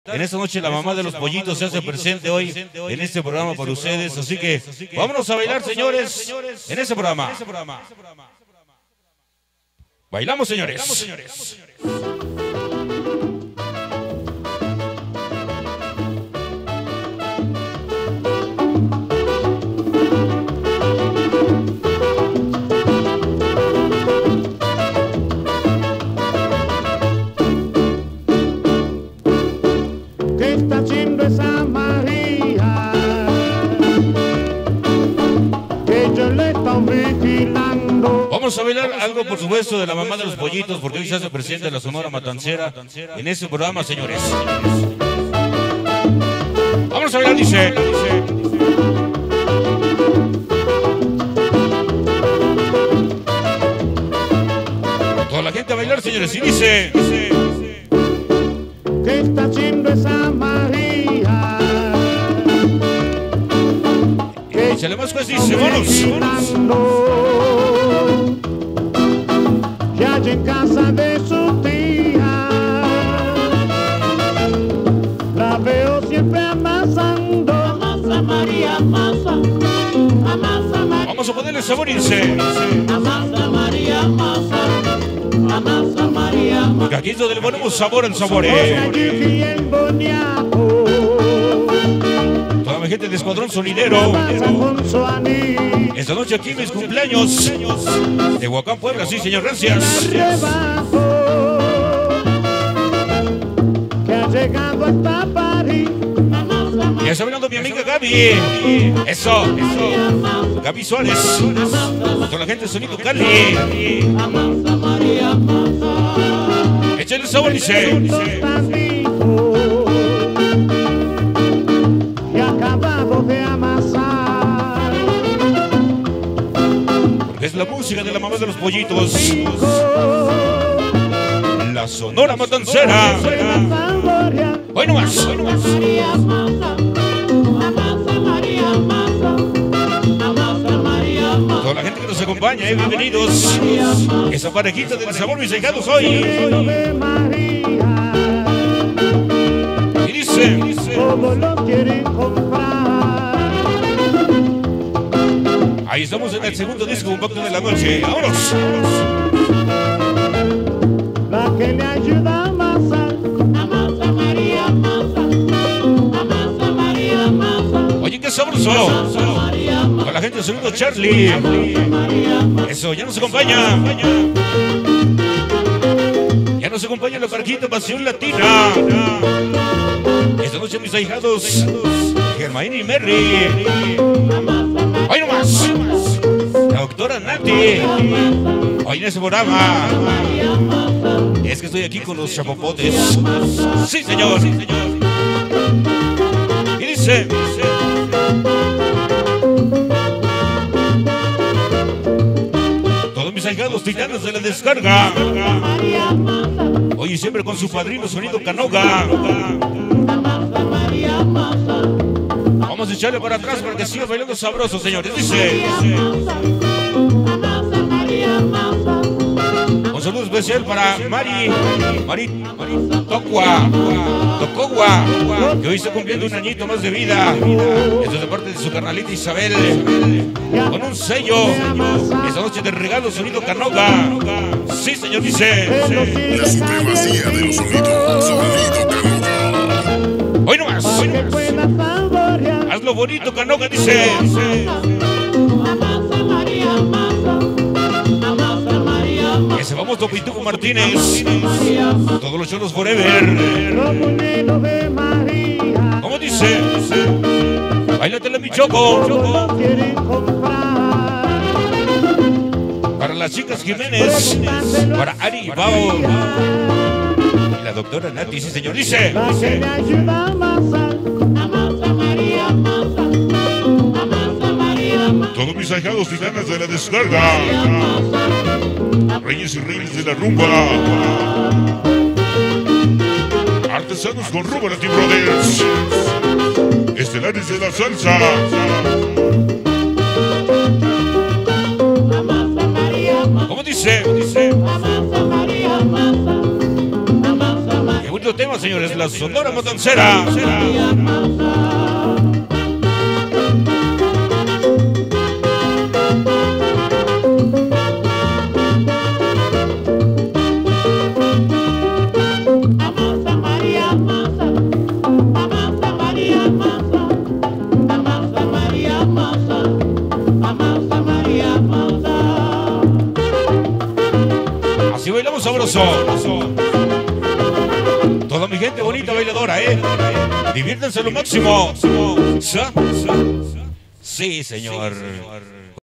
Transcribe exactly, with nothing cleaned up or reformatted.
En esta noche la mamá de los pollitos se hace presente hoy en este programa para ustedes. Así que vámonos a bailar, señores, en este programa. Bailamos, señores. ¿Qué está haciendo esa María? Que yo le estoy vigilando. Vamos a bailar algo, por supuesto, de la mamá de los pollitos, porque hoy se hace presente la Sonora Matancera en este programa, señores. Vamos a bailar, dice. Toda la gente a bailar, señores, y dice. ¿Qué está haciendo esa María? Échale más pues, dice, vámonos. Ya en casa de su tía, la veo siempre amasando. Amasa María, amasa, amasa María. Vamos a ponerle sabor, dice. Amasa María, amasa, amasa María, amasa. Porque aquí es donde le ponemos sabor al sabor, eh. Toda mi gente de Escuadrón Sonidero. Esta noche aquí mis cumpleaños de Huacán, Puebla, sí, señor, gracias. Que ha llegado hasta París. Ya está hablando mi amiga Gaby. Eso, eso. Gaby Suárez. Toda la gente de Sonido Cali. Échale el sabor, dice. Y acabado de amasar. Porque es la música de la mamá de los pollitos. La Sonora Matancera. Hoy nomás, hoy nomás. Toda la gente que nos acompaña, eh, bienvenidos. Esa parejita del sabor, mis hijados hoy. Y dice, Todos lo quieren comprar. ahí estamos en el segundo disco, un pacto de la noche. ¡Vámonos! La que le ayuda a amasar. Amasa María, amasa. Amasa María, amasa. Oye, qué sabroso. Con la gente de Sonido Charlie. Eso, ya nos acompaña. Ya nos acompaña la parquita Pasión Latina. Esta noche mis ahijados Germain y Merry. Hoy nomás. La doctora Nati. Hoy en ese programa. Es que estoy aquí con los chapopotes. Sí, señor. Y dice. Todos mis ahijados titanes de la descarga. Hoy siempre con su padrino Sonido Canoga. Vamos a echarle para atrás para que siga bailando sabroso, señores. Dice. Un saludo especial para Mari, Mari, Mari Tocua, Tocogua, que hoy está cumpliendo un añito más de vida. Esto es de parte de su carnalita Isabel, con un sello. Esta noche de regalo Sonido Canoga. Sí, señor, dice. La supremacía de los sonidos, Sonido Canoga. Hoy nomás, hoy nomás. Hazlo bonito, Canoga, dice. Ese vamos, Topituco Martínez. Todos los cholos forever. ¿Cómo dice? Báilatela, mi choco. Para las chicas Jiménez. Para Ari y Bao. Y la doctora Nati, sí, señor, dice. Todos mis ahijados titanes de la descarga. Reyes y reyes de la rumba. Artesanos con rumba Latin Brothers. Estelares de la salsa. ¿Cómo dice? Qué bonito tema, señores, la Sonora Matancera. Así bailamos sabroso. Toda mi gente bonita bailadora, ¿eh? Diviértanse lo máximo. Sí, señor.